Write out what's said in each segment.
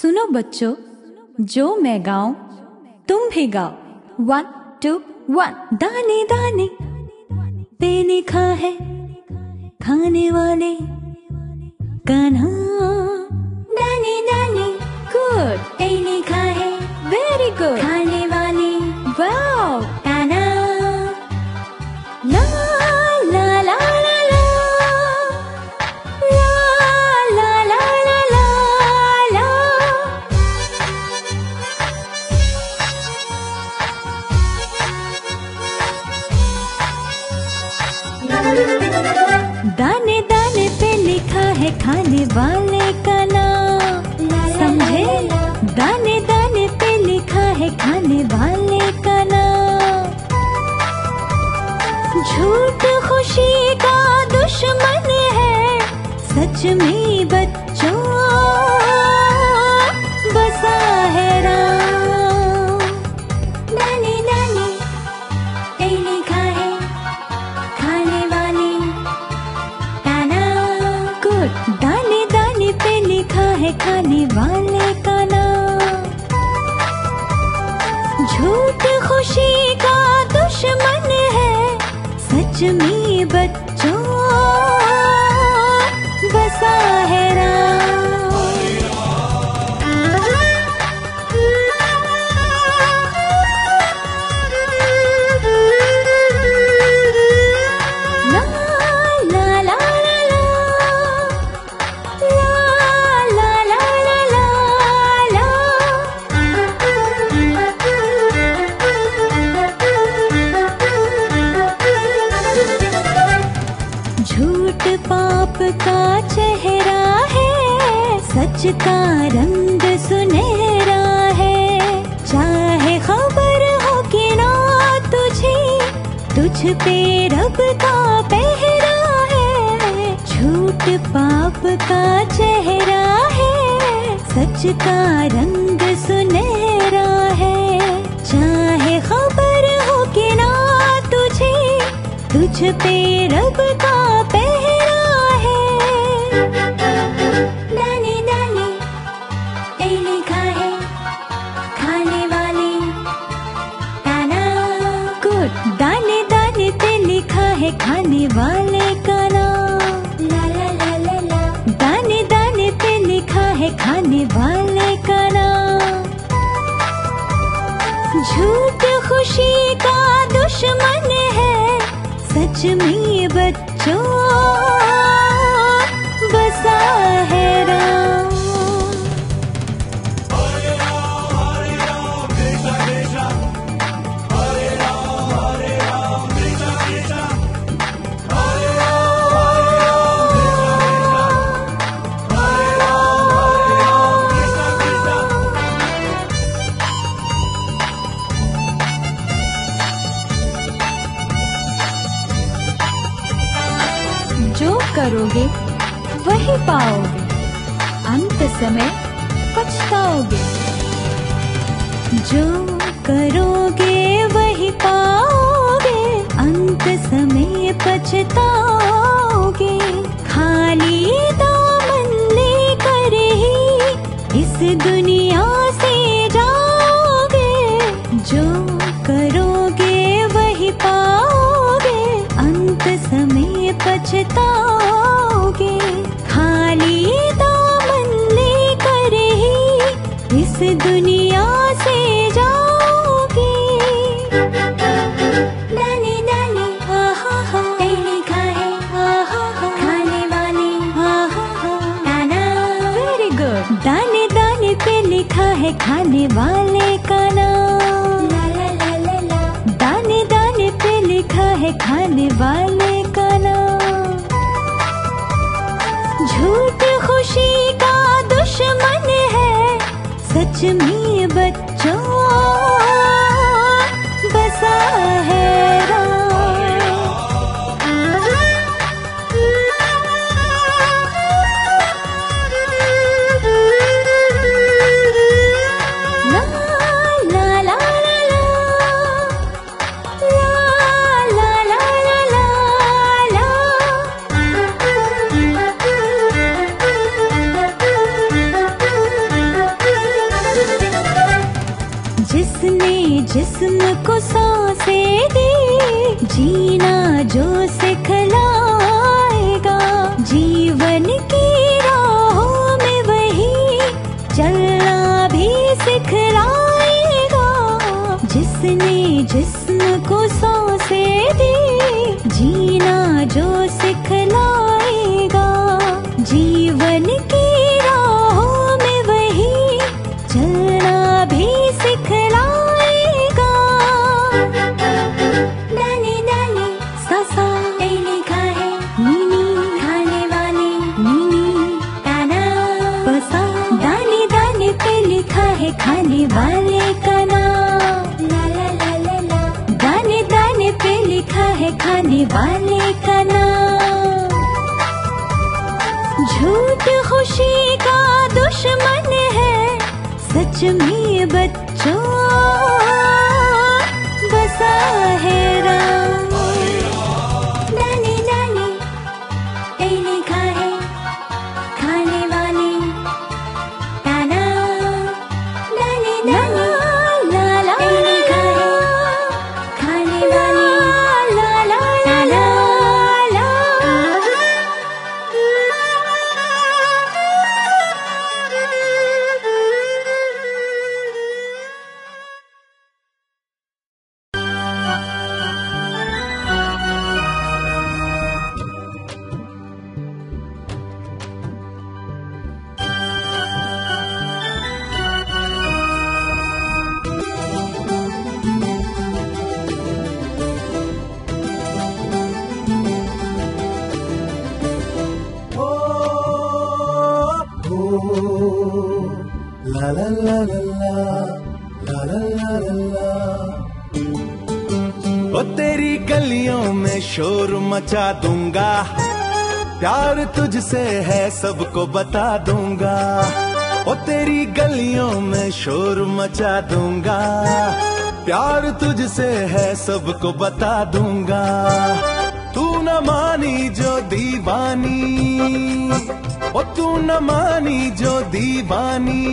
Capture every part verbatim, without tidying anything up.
सुनो बच्चों, जो मैं गाऊं तुम भी गाओ। One two one. दाने दाने पे लिखा है खाने वाले कान्हा। दाने दाने गुड पे लिखा है वेरी गुड खाने वाले वाओ कान्हा। ला ला ला ला ला ला ला ला ला ला ला। दाने दाने पे लिखा है खाने वाले का नाम, समझे? दाने दाने पे लिखा है खाने वाले का नाम। झूठ खुशी का दुश्मन है सच में बच्चों बसा है राम। दाने दाने पे लिखा है खाने वाले का नाम। गुड। दाने दाने पे लिखा है खाने वाले का नाम। झूठ खुशी का दुश्मन है सच में बच्चों बसा है राम। ला ला ला ला ला ला ला ला ला ला। झूठ पाप का चेहरा है सच का रंग सुनहरा है। चाहे खबर हो कि ना तुझे तुझ पे रब का पहरा है। झूठ पाप का चेहरा है सच का रंग सुनहरा है। चाहे खबर हो कि ना तुझे तुझ पे रब का पहरा है। दाने दाने पे लिखा है खाने वाले का नाम। गुड। दाने दाने पे लिखा है खाने वाले का नाम। ला ला ला ला ला। दाने दाने पे लिखा है खाने वाले का नाम। झूठ खुशी का दुश्मन है सच में बच्चों बसा है राम। हरे राम हरे राम कृष्ण कृष्ण हरे राम हरे राम कृष्ण कृष्ण हरे राम हरे राम हरे राम हरे राम कृष्ण कृष्ण। जो करोगे वही पाओगे, अंत समय पछताओगे। जो करोगे वही पाओगे, अंत समय पछताओगे। खाली दामन लेकर ही इस दुनिया से जाओगे। जो करोगे वही पाओगे, अंत समय पछताओगे। खाली दामन लेकर ही इस दुनिया से जाओगे। दाने दाने आहा हा पे लिखा है आहा हा खाने वाले आहा हा का नाम। Very good. दाने दाने पे लिखा है खाने वाले का नाम। ला ला ला ला ला। दाने दाने पे लिखा है खाने वाले का नाम। झूठ खुशी का दुश्मन है सच में बच्चों बसा है राम। ला ला ला ला ला ला ला ला ला ला। खाने वाले का नाम। ला ला ला ला ला। दाने दाने पे लिखा है खाने वाले का नाम। झूठ खुशी का दुश्मन है सच में बच्चों बसा है राम। दाने दाने पे लिखा है खाने वाले का नाम। दाने दाने ला ला पे लिखा है खाने वाले ला ला ला ला ला। La la la la la, la la la la la। ओ तेरी गलियों में शोर मचा दूंगा, प्यार तुझसे है सबको बता दूंगा। ओ तेरी गलियों में शोर मचा दूंगा, प्यार तुझसे है सबको बता दूंगा। तू न मानी जो दीवानी, ओ तू न मानी जो दीवानी,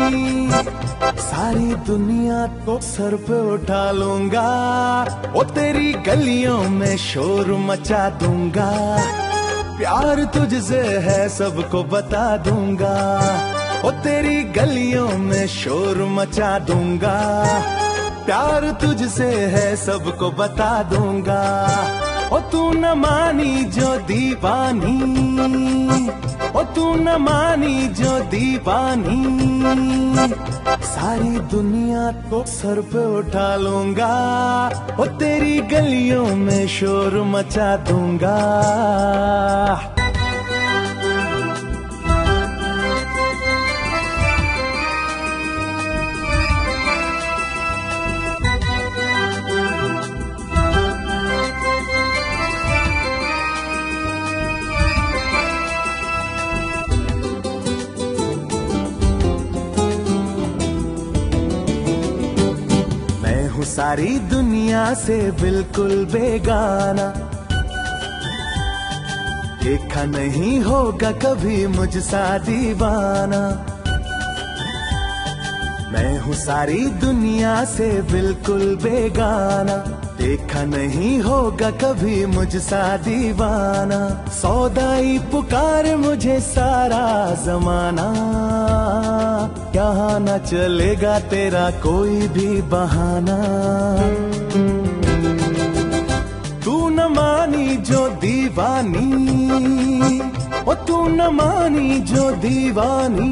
सारी दुनिया को सर पे उठा लूंगा। ओ तेरी गलियों में शोर मचा दूंगा, प्यार तुझसे है सबको बता दूंगा। ओ तेरी गलियों में शोर मचा दूंगा, प्यार तुझसे है सबको बता दूंगा। ओ तू न मानी जो दीवानी, ओ तू न मानी जो दीवानी, सारी दुनिया को सर पे उठा लूंगा। ओ तेरी गलियों में शोर मचा दूंगा। सारी दुनिया से बिल्कुल बेगाना, देखा नहीं होगा कभी मुझसा दीवाना। मैं हूँ सारी दुनिया से बिल्कुल बेगाना, देखा नहीं होगा कभी मुझसा दीवाना। सौदाई पुकार मुझे सारा जमाना, यहाँ न चलेगा तेरा कोई भी बहाना। तू न मानी जो दीवानी, ओ तू न मानी जो दीवानी,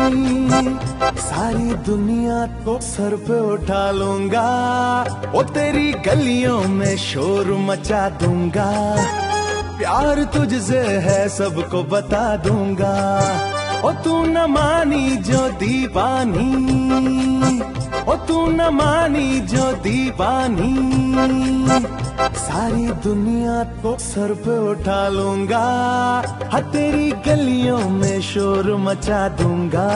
सारी दुनिया को सर पे उठा लूंगा। ओ तेरी गलियों में शोर मचा दूंगा, प्यार तुझसे है सबको बता दूंगा। ओ तू न मानी जो दीवानी, ओ तू न मानी जो दीवानी, सारी दुनिया को सर पे उठा लूंगा। हाँ तेरी गलियों में शोर मचा दूंगा।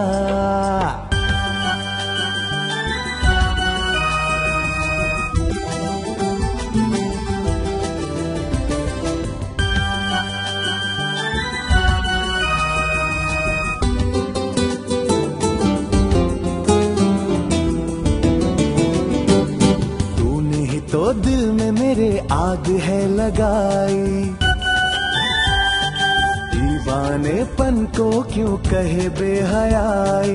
तो दिल में मेरे आग है लगाई, दीवानेपन को क्यों कहे बेहयाई।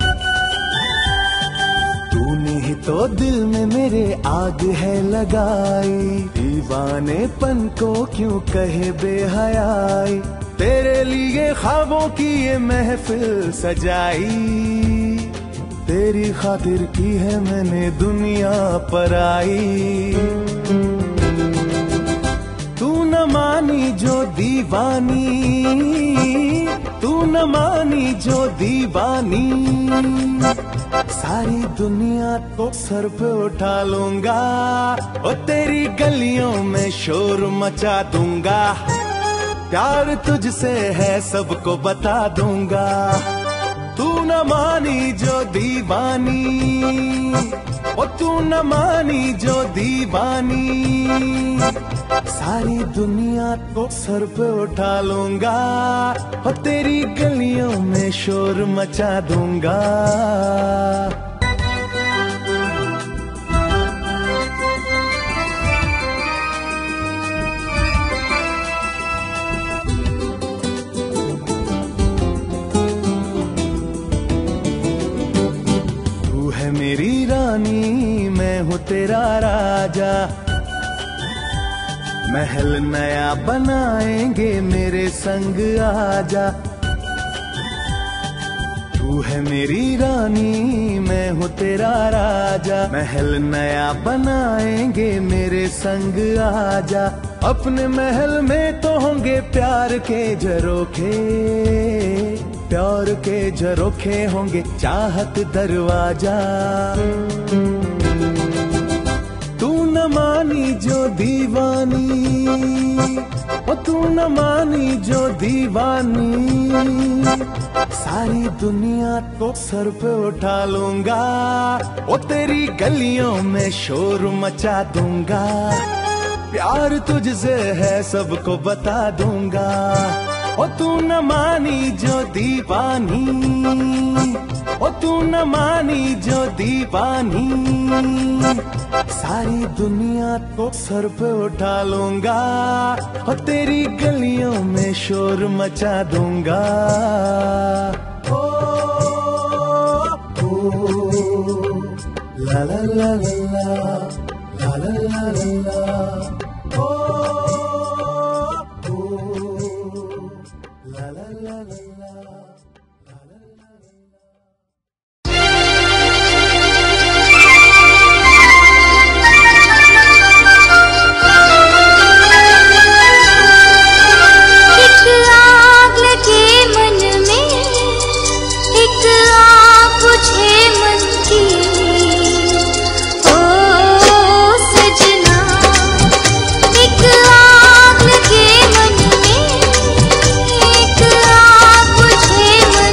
तूने ही तो दिल में मेरे आग है लगाई, दीवानेपन को क्यों कहे बेहयाई। तेरे लिए ख्वाबों की ये महफिल सजाई, तेरी खातिर की है मैंने दुनिया पर आई। तू न मानी जो दीवानी, तू न मानी जो दीवानी, सारी दुनिया को सर पे उठा लूंगा, ओ तेरी गलियों में शोर मचा दूंगा, प्यार तुझसे है सबको बता दूंगा। तू न मानी जो दीवानी, ओ तू न मानी जो दीवानी, सारी दुनिया को सर पे उठा लूंगा, और तेरी गलियों में शोर मचा दूंगा। तू है मेरी रानी, मैं हूँ तेरा राजा, महल नया बनाएंगे मेरे संग आजा। तू है मेरी रानी, मैं हूँ तेरा राजा, महल नया बनाएंगे मेरे संग आजा। अपने महल में तो होंगे प्यार के झरोखे, प्यार के झरोखे होंगे चाहत दरवाजा। तू न मानी जो दीवानी, ओ तू न मानी जो दीवानी, सारी दुनिया को सर पे उठा लूंगा, ओ तेरी गलियों में शोर मचा दूंगा, प्यार तुझसे है सबको बता दूंगा। ओ तू न मानी जो दीवानी, ओ तू न मानी जो दीवानी, सारी दुनिया को सर पे उठा लूंगा, और तेरी गलियों में शोर मचा दूंगा। ओ, ओ, ला ला ला ला ला ला ला ला ला, ओ, ओ, ला ला ला ला ला। मन में एक आग बुझे मन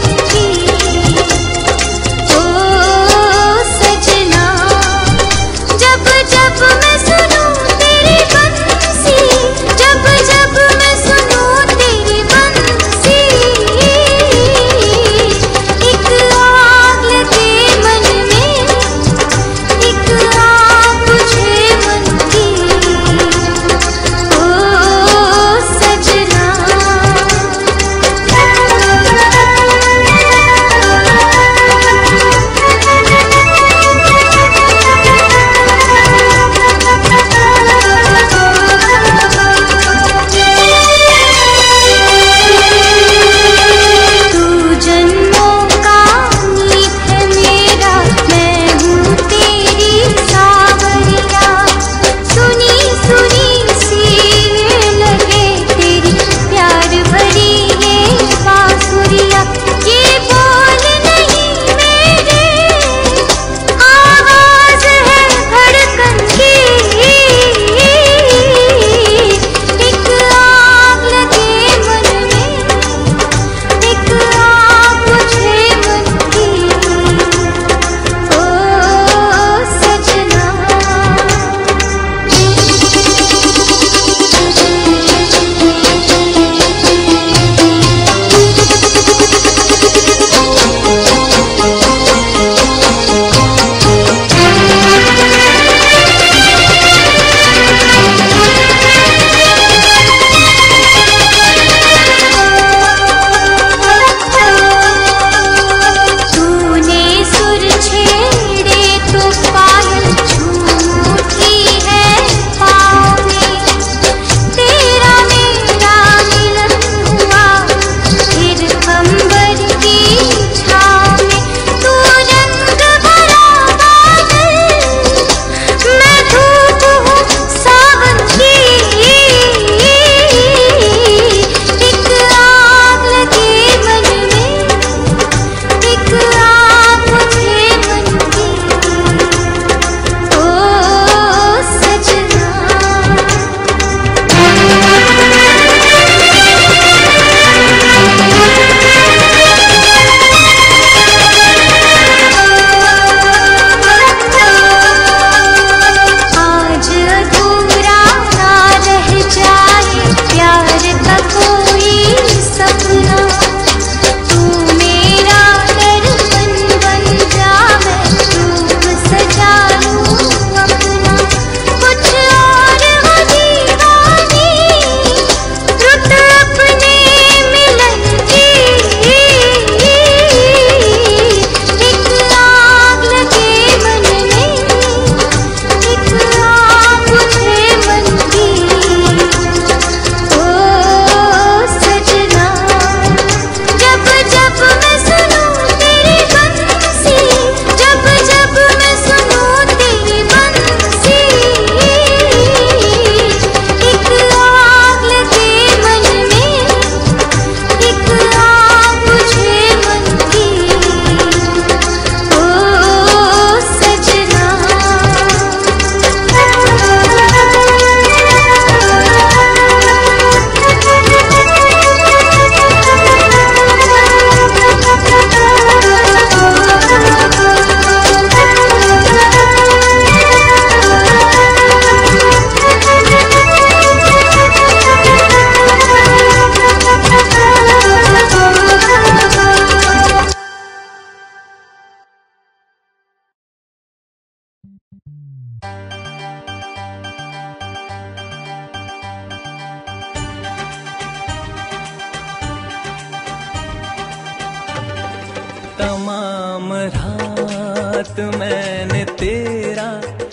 तमाम रात मैंने तेरा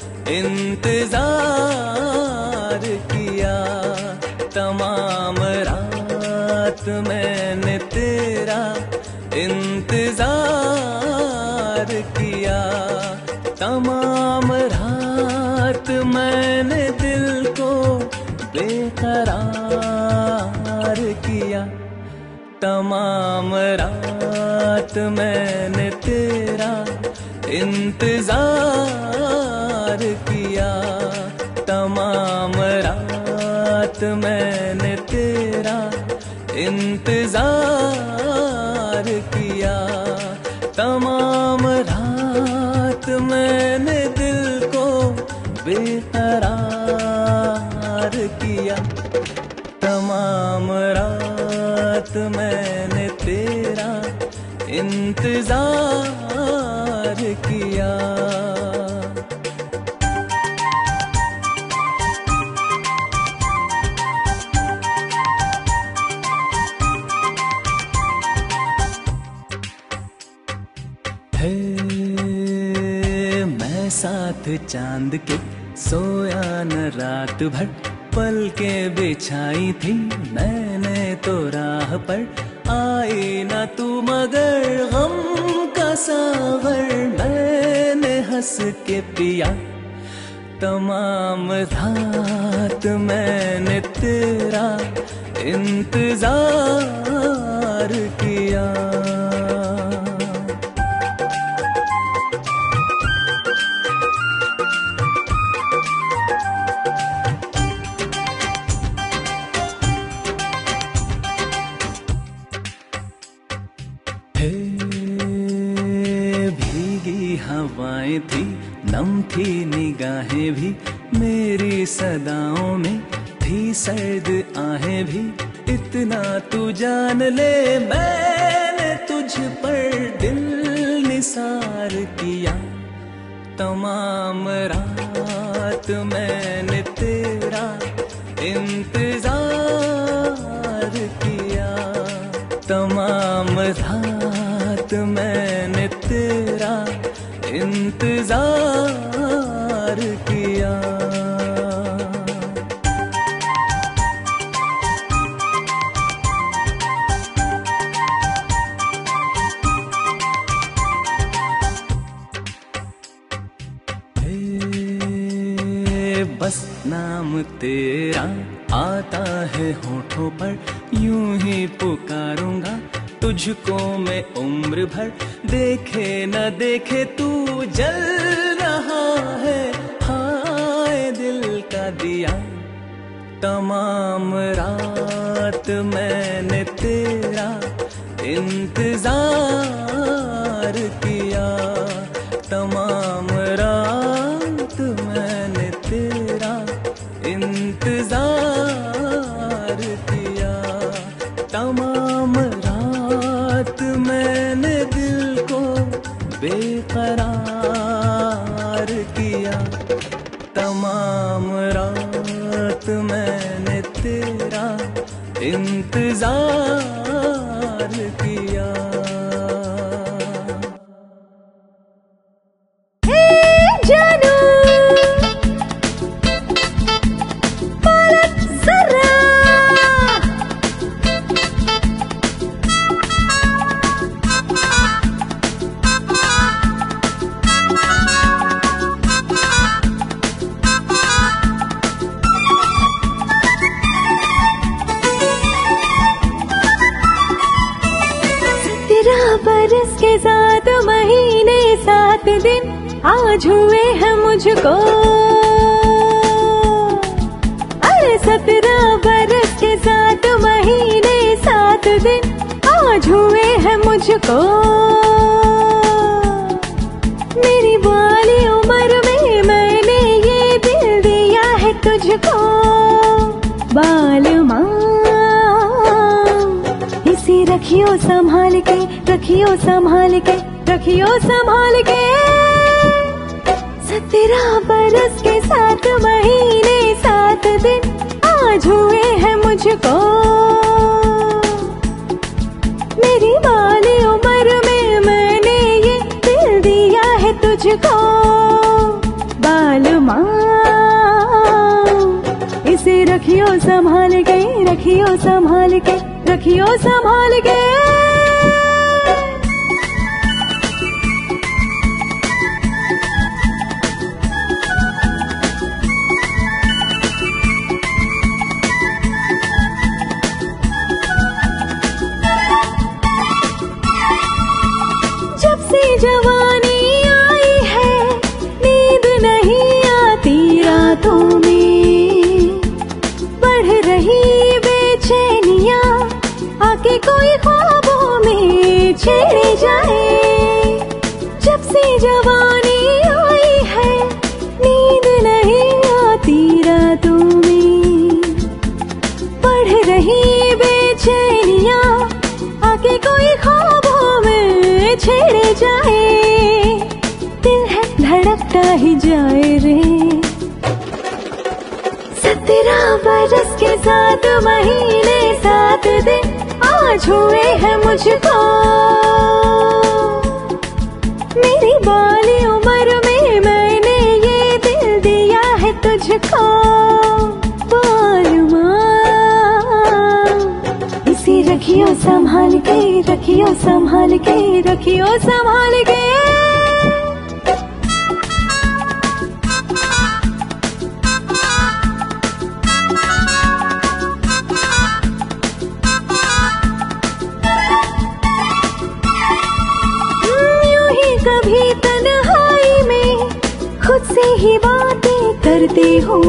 इंतजार किया, तमाम रात मैंने तेरा इंतजार किया, तमाम रात मैंने दिल को बेकरार किया, तमाम रात मैंने तेरा इंतजार किया, तमाम रात मैंने तेरा इंतजार किया, तमाम रात मैंने दिल को बेकरार किया, तमाम रात मैंने तेरा इंतजार किया। है मैं साथ चांद के सोया न रात भर, पल के बिछाई थी मैंने तो राह पर, आई ना तू मगर गम का सागर मैंने हंस के पिया, तमाम रात मैंने तेरा इंतजार किया। भीगी हवाएं थी, नम थी निगाहें भी, मेरी सदाओं में थी सर्द आहें भी, इतना तू जान ले मैंने तुझ पर दिल निसार किया, तमाम रात मैंने तेरा इंतजार किया, तमाम रात मैंने तेरा इंतजार किया। बस नाम तेरा आता है होठों पर, यूं ही पुकारूंगा तुझको मैं उम्र भर, देखे न देखे तू जल रहा है हाय दिल का दिया, तमाम रात मैंने तेरा इंतजार किया, तमाम रात मैंने तेरा इंतजार किया, तमाम रात मैंने दिल को बेकरार किया, तमाम रात मैंने तेरा इंतजार किया। बरस के सात महीने सात दिन आज हुए हैं मुझको, अरे सत्रह बरस के सात महीने सात दिन आज हुए हैं मुझको, मेरी वाली उम्र में मैंने ये दिल दिया है तुझको, बाल माँ इसे रखियो संभाल के, रखियो संभाल के, रखियो संभाल के, सत्रह बरस के सात महीने सात दिन आज हुए हैं मुझको, मेरी वाली उम्र में मैंने संभाल के, रखियो संभाल के, रखियो संभाल के। जब से जवानी आई है, नींद नहीं आती रातों में, बढ़ रही बेचैनियां, आके कोई ख्वाबों में छेड़े जाए। जब से जवानी आई है, नींद नहीं आती रातों में, बढ़ रही बेचैनियां, आके कोई ख्वाबों में छेड़े जाए। दिल है धड़कता ही जाए रे। सत्रह बरस के साथ महीने सात दिन आज हुए हैं मुझको, मेरी बाली उम्र में मैंने ये दिल दिया है तुझको। बालुमा इसे रखियो संभाल के, रखियो संभाल के, रखियो संभाल के। यूं ही कभी तन्हाई में खुद से ही बातें करती हूँ,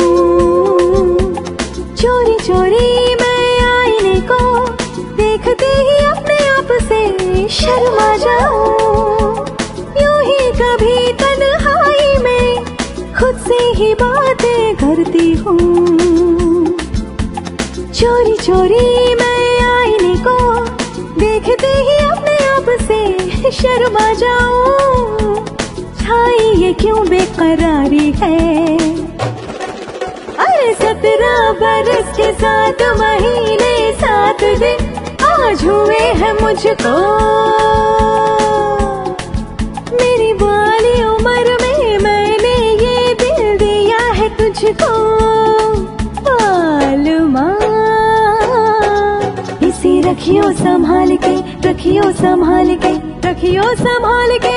चोरी चोरी मैं आईने को देखते ही अपने आप से शर्मा जाऊं। यूं ही कभी तन्हाई में खुद से ही बातें करती हूँ, चोरी चोरी मैं आईने को देखते ही अपने आप से शर्मा जाऊं। छाई ये क्यों बेकरारी है, अरे सत्रह बरस के साथ महीने सात दिन आज हुए हैं मुझको, मेरी बाली उम्र में मैंने ये दिल दिया है तुझको। बालुमा इसे रखियो संभाल के, रखियो संभाल के, रखियो संभाल के।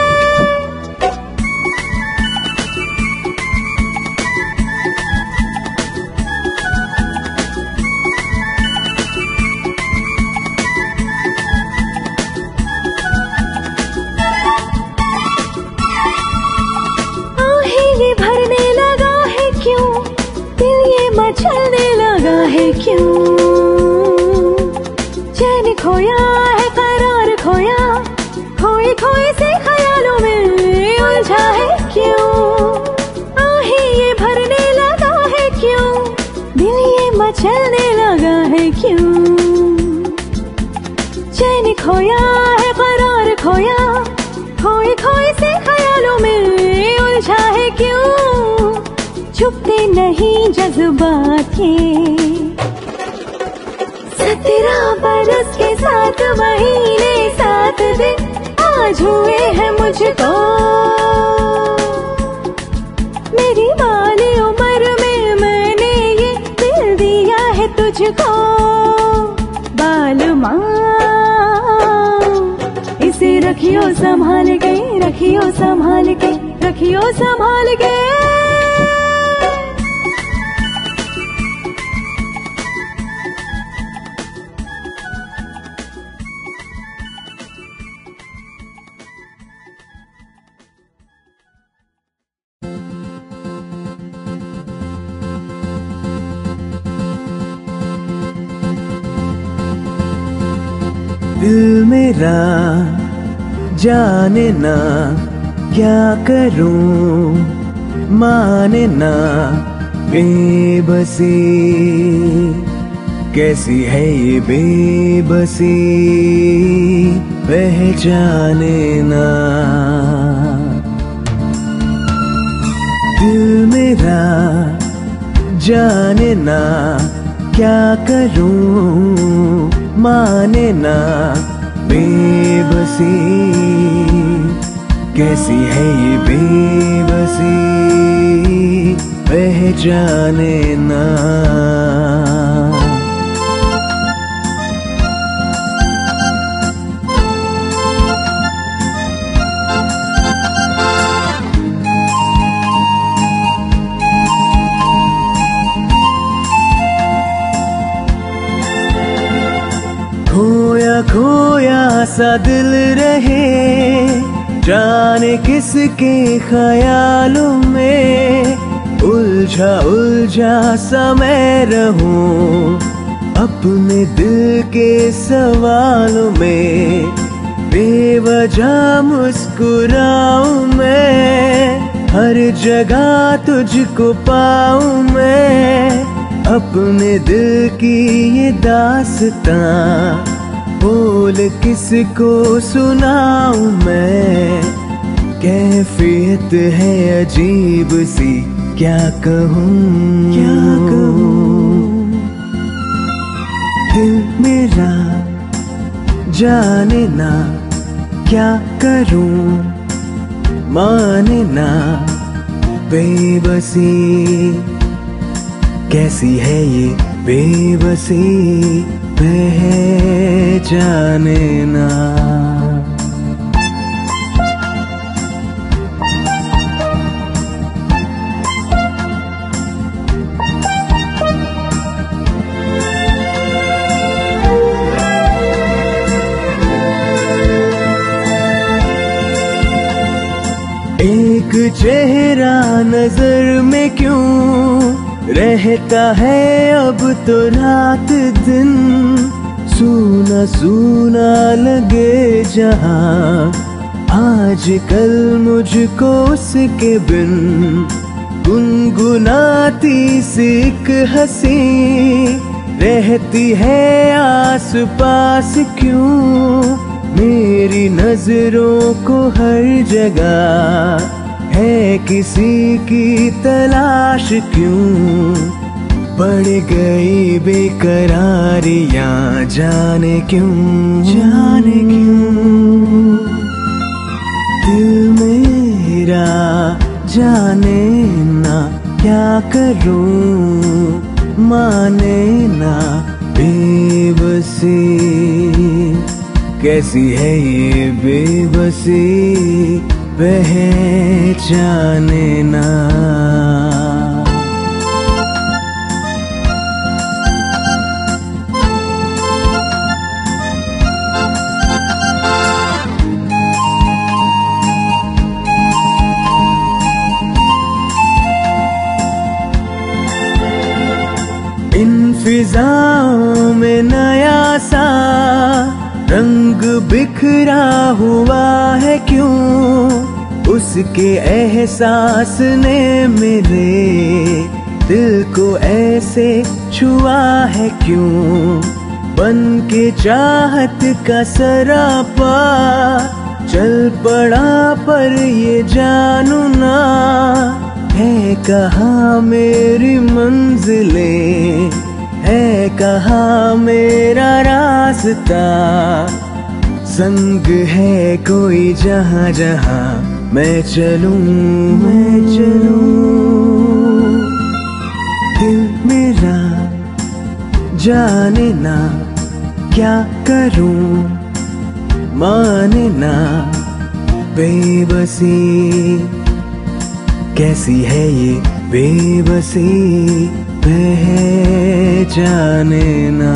चलने लगा है क्यों, चैन खोया है करार खोया, खोए खोए से ख्यालों में उलझा है क्यों। आहे ये भरने लगा है क्यों, दिल ये मचलने लगा है क्यों। चैन खोया है करार खोया, खोए खोए से ख्यालों में उलझा है क्यों। छुपते नहीं जज्बात ये, सत्रह बरस के साथ महीने सात दिन आज हुए हैं मुझको, मेरी बाली उम्र में मैंने ये दिल दिया है तुझको। बालुमा इसे रखियो संभाल के, रखियो संभाल के, रखियो संभाल के। दिल मेरा जाने ना क्या करूं, माने ना बेबसी, कैसी है ये बेबसी पहचाने ना। दिल मेरा जाने ना क्या करूं, माने ना बेबसी, कैसी है ये बेबसी पहचाने ना। खोया खोया सा दिल रहे, जाने किसके ख्यालों में, उलझा उलझा सा मैं रहूं अपने दिल के सवालों में। बेवजह मुस्कुराऊं मैं, हर जगह तुझको पाऊं मैं। अपने दिल की ये दास्तां बोल किसको सुनाऊं मैं। कैफियत है अजीब सी, क्या कहूँ क्या कहूँ। दिल मेरा जाने ना क्या करूँ, माने ना बेबसी। कैसी है ये बेबसी, पहचाने ना। एक चेहरा नजर में क्यों रहता है अब तो रात दिन। सूना सूना लगे जहां आज कल मुझको उसके बिन। गुनगुनाती सी एक हंसी रहती है आस पास क्यों। मेरी नजरों को हर जगह है किसी की तलाश क्यों। बढ़ गई बेकरारियां जाने क्यों जाने क्यों। दिल मेरा जाने ना क्या करूं, माने ना बेबसी। कैसी है ये बेबसी, पहचाने ना। इन फिजाओं में नया सा रंग बिखरा हुआ है क्यों। उसके एहसास ने मेरे दिल को ऐसे छुआ है क्यों। बन के चाहत का सरापा चल पड़ा पर ये जानू ना। है कहाँ मेरी मंजिलें, है कहाँ मेरा रास्ता। संग है कोई जहाँ जहाँ मैं चलूं मैं चलूं। दिल मेरा जाने ना क्या करूं, माने ना बेबसी। कैसी है ये बेबसी, पहचाने ना।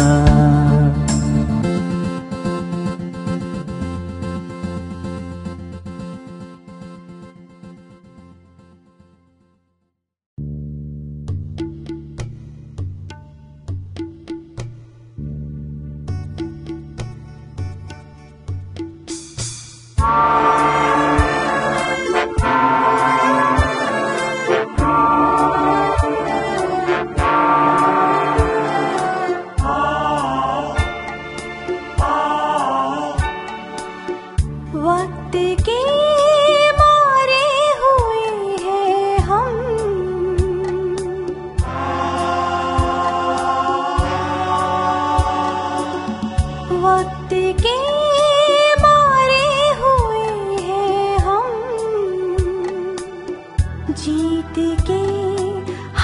जीत के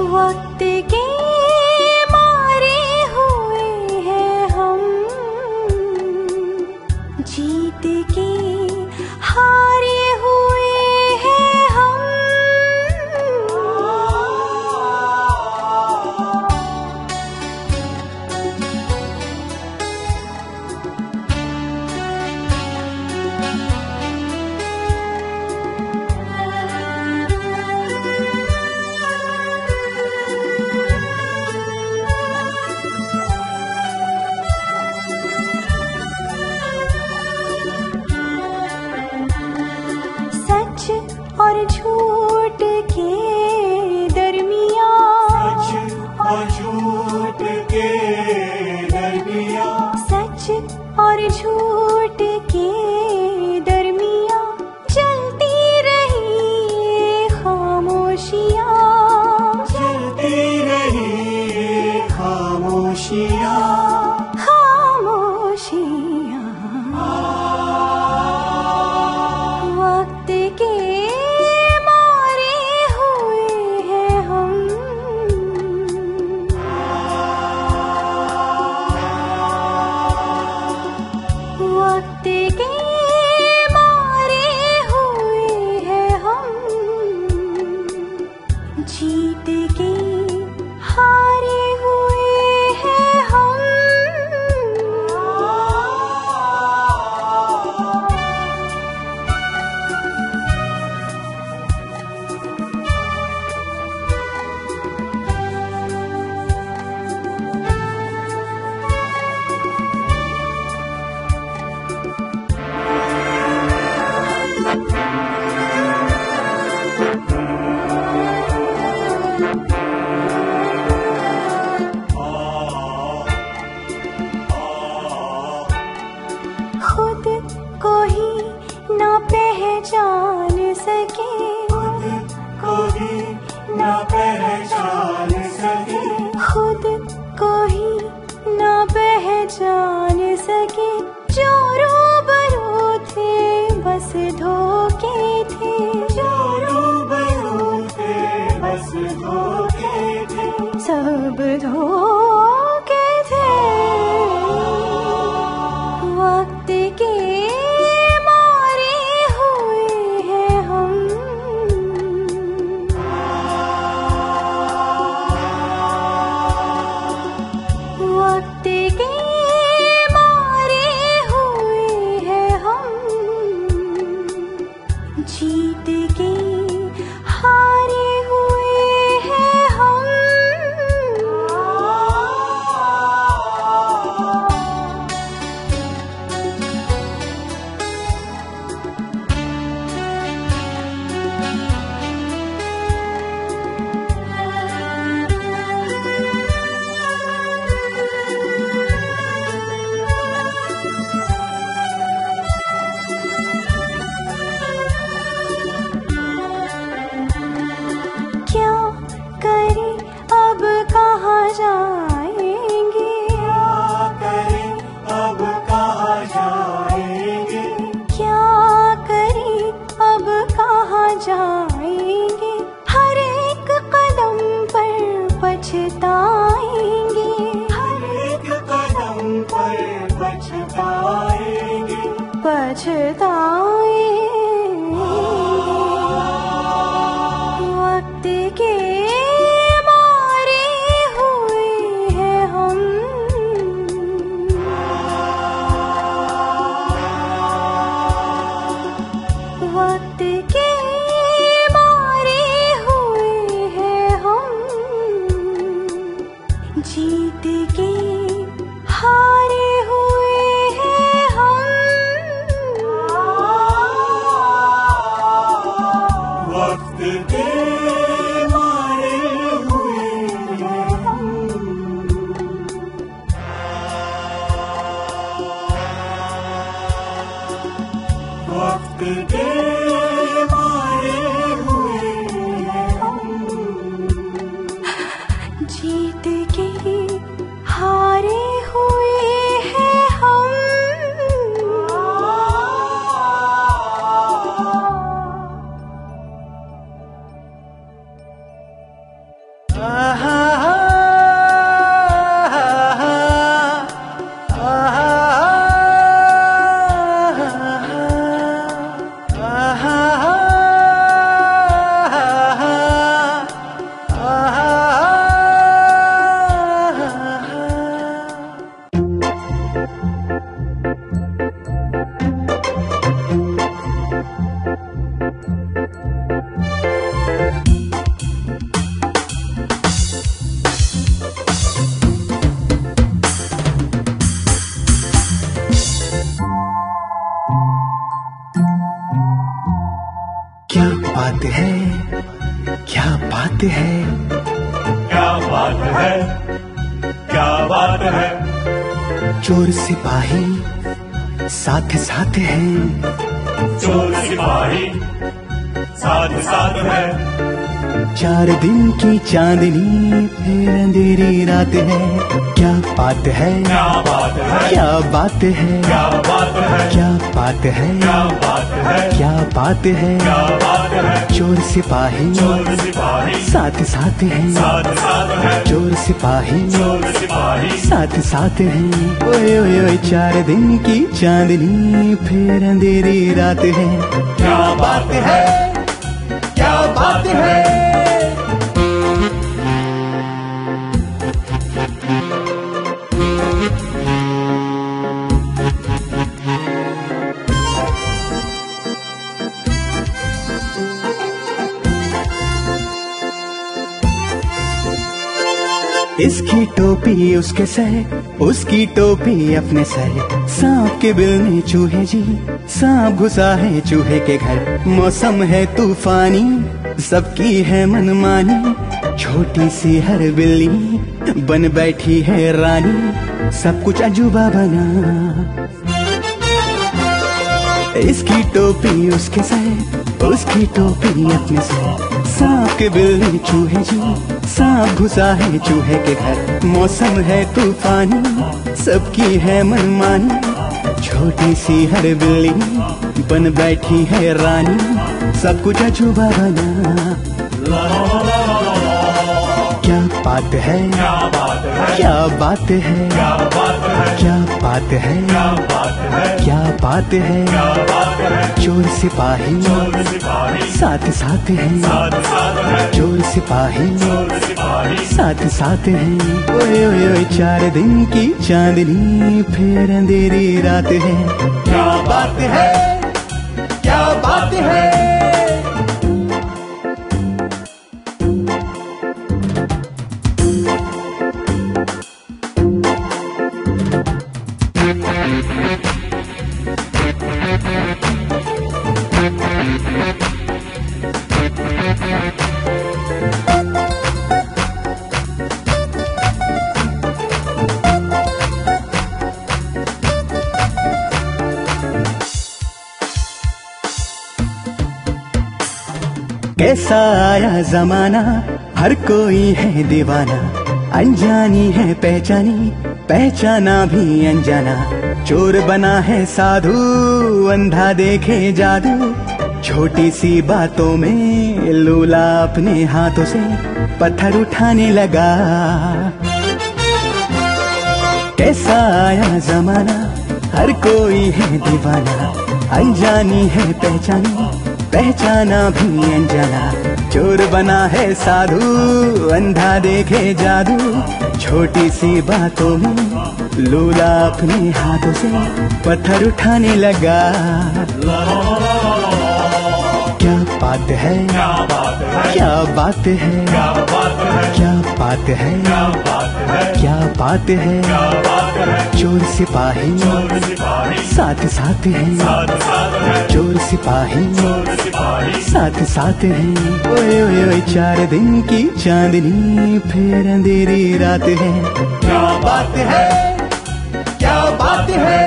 वक्त के मारे हुए हैं हम, जीत के हारे हुए हैं हम। सच और झूठ के दरमियां, सच और झूठ के दरमियां, सच और झूठ के दरमियां चलती रही खामोशियां, चलती रही खामोशियां, खामोशियां। वक्त के मारे हुए हैं हम, वक्त के मारे हुए हैं हम, जीत के हारे हुए हैं हम। खुद को ही ना पहचान सके, को ही न पहचान सके, खुद को ही ना पहचान सके। जो रूबरू थे बस धोखे थे, जो रूबरू थे बस धोखे थे, सब धोखे थे। वक्त के मारे हुए हैं हम, वक्त के मारे हुए हैं हम, जीत के हारे हुए हैं हम। क्या करें अब कहाँ जाएंगे, करें अब कहाँ जाएंगे, क्या करें अब कहाँ जाएंगे। हर एक कदम पर पछताएंगे, हर एक कदम पर पछताएंगे, पछताएंगे। वक्त के मारे हुए हैं हम, वक्त के मारे हुए हैं हम, जीत के हारे हुए हैं हम। वक्त के मारे हुए हैं हम, वक्त के मारे हुए हैं हम, जीत के हारे हुए हैं हम। आ है, क्या बात है, क्या बात है, क्या बात है। चोर सिपाही साथ साथ हैं, चोर सिपाही साथ साथ है। चार दिन की चांदनी फिर अंधेरी रात है, क्या बात है, क्या बात है, क्या बात है, क्या बात है, क्या बात है, क्या बात है, क्या बात है। क्या बात है। चोर सिपाही चोर सिपाही साथ साथ हैं, साथ साथ है। चोर सिपाही चोर सिपाही साथ साथ हैं। ओए ओए ओए चार दिन की चांदनी फिर अंधेरी रात है, क्या बात है, क्या बात है। इसकी टोपी उसके सर, उसकी टोपी अपने सर। सांप के बिल में चूहे जी, सांप घुसा है चूहे के घर। मौसम है तूफानी, सबकी है मनमानी। छोटी सी हर बिल्ली बन बैठी है रानी, सब कुछ अजूबा बना। इसकी टोपी उसके सर, उसकी टोपी अपने सर। सांप के बिल में चूहे जी, सांप घुसा है चूहे के घर। मौसम है तूफानी, सबकी है मनमानी। छोटी सी हर बिल्ली बन बैठी है रानी, सब कुछ अजूबा बना। क्या बात है, क्या बात है, क्या बात है, क्या बात है, क्या बात है, क्या बात है, क्या बात है। क्या बात है। चोर सिपाही चोर सिपाही साथ साथ हैं, साथ साथ है। चोर सिपाही चोर सिपाही साथ साथ हैं। ओए ओए ओए चार दिन की चांदनी फिर अंधेरी रात है, क्या बात है, क्या बात है। कैसा आया जमाना, हर कोई है दीवाना। अनजानी है पहचानी, पहचाना भी अनजाना। चोर बना है साधु, अंधा देखे जादू। छोटी सी बातों में लूला अपने हाथों से पत्थर उठाने लगा। कैसा आया जमाना, हर कोई है दीवाना। अनजानी है पहचानी, पहचाना भी अनजाना। चोर बना है साधु, अंधा देखे जादू। छोटी सी बातों में लूला अपने हाथों से पत्थर उठाने लगा। क्या बात है, क्या बात है, क्या बात है, क्या बात है, क्या बात है, क्या बात है, क्या बात है। क्या बात है। चोर सिपाही चोर सिपाही साथ साथ हैं, साथ साथ है। चोर सिपाही चोर सिपाही साथ साथ हैं। ओए ओए ओए चार दिन की चांदनी फिर अंधेरी रात है, क्या बात है, क्या बात है।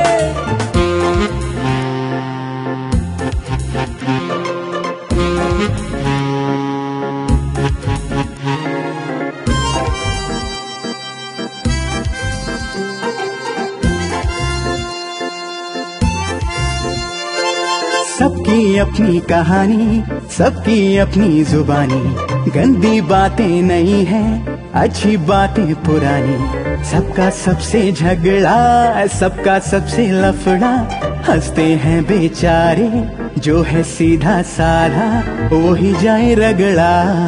सबकी अपनी कहानी, सबकी अपनी जुबानी। गंदी बातें नहीं है, अच्छी बातें पुरानी। सबका सबसे झगड़ा, सबका सबसे लफड़ा। हंसते हैं बेचारे, जो है सीधा साधा वो ही जाए रगड़ा।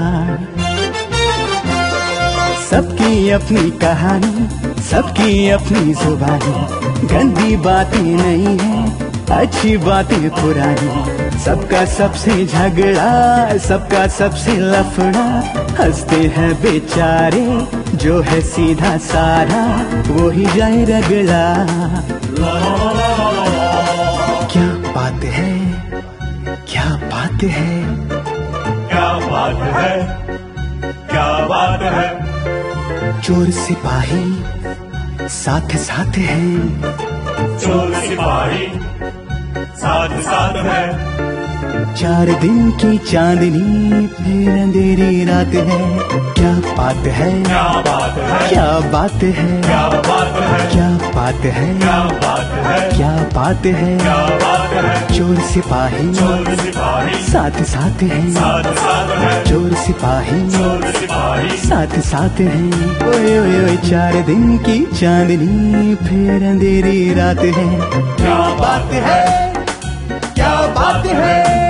सबकी अपनी कहानी, सबकी अपनी जुबानी। गंदी बातें नहीं है, अच्छी बातें पुरानी। सबका सबसे झगड़ा, सबका सबसे लफड़ा। हंसते हैं बेचारे, जो है सीधा साधा वो ही जाए रगड़ा। क्या बात है, क्या बात है, बात है, क्या बात है। चोर सिपाही साथ साथ हैं, चोर सिपाही साथ साथ है। चार दिन की चांदनी फिर अंधेरी रात है, क्या बात है, क्या बात है, क्या बात है, क्या बात है, क्या बात है, क्या बात है, क्या बात है। क्या बात है। चोर सिपाही चोर सिपाही साथ साथ हैं, साथ साथ है। चोर सिपाही चोर सिपाही साथ साथ हैं। ओए ओए ओए चार दिन की चांदनी फिर अंधेरी रात है, क्या बात है, क्या बात है।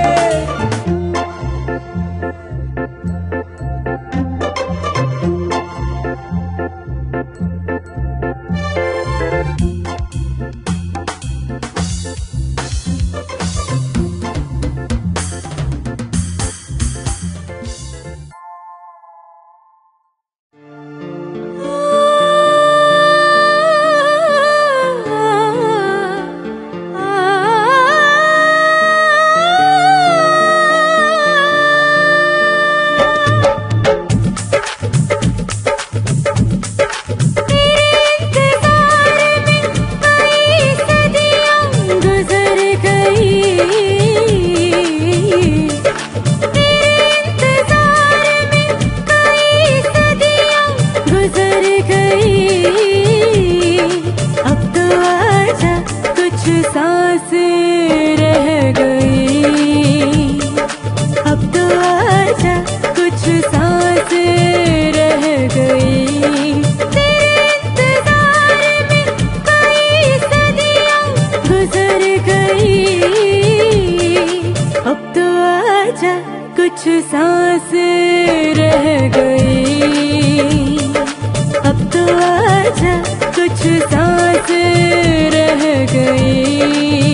कुछ सांस रह गई, अब तो आजा कुछ सांस रह गई।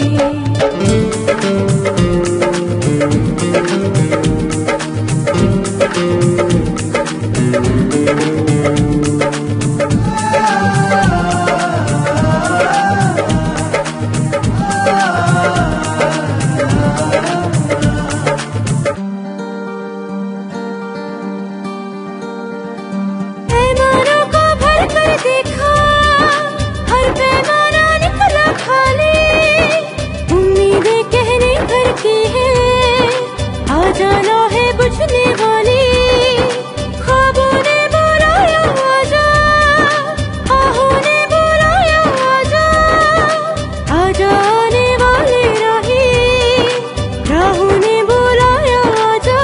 देखा हर पैमाना निकला खाली, उम्मीदें कहने भर की है, आ जाना है बुझने वाली। ख्वाबों ने बुलाया आजा, आहों ने बुलाया आजा, आ जाने वाले राही, राहों ने बुलाया आजा।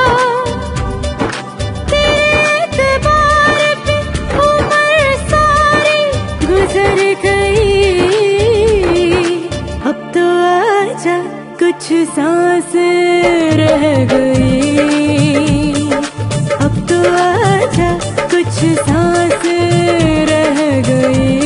तेरे एतबार पे उम्र सारी गुजर गई, अब तो आजा कुछ सांस रह गई, अब तो आजा कुछ सांस रह गई।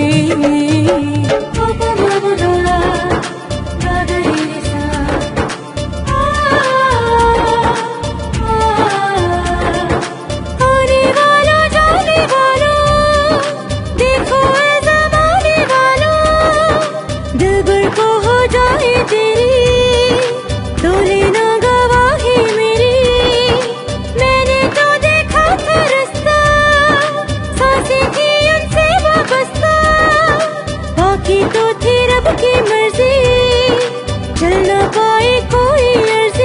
आने वाला जाने वालों, देखो ऐ ज़माने वालों, दिलबर को हो जाए तेरी, तो लेना गवाही मेरी। मैंने तो देखा था रास्ता, सांसें थी उनसे वाबस्ता, बाकी तो थी रब की मर्जी, चल ना पाए कोई अर्जी।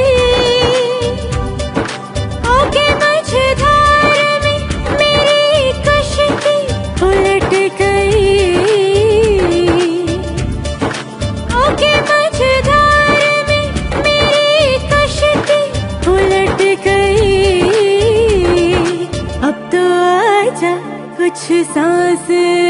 आके मझधार में मेरी कश्ती उलट गई, आके मझधार में मेरी कश्ती उलट गई, अब तो आजा कुछ सांस